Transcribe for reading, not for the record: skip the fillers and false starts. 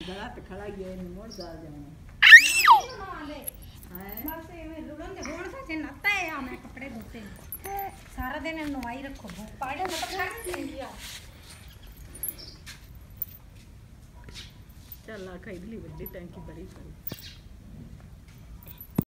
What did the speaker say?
गला पे खड़ा ही है मोड़ जा जाना बस एवें रुड़न दे होण सा जे नता है आ मैं कपड़े धोते सारा दिन नवाई रखो पाड़े मत खा दिया चल आ खरीद ली बड़ी टैंकी बड़ी सारी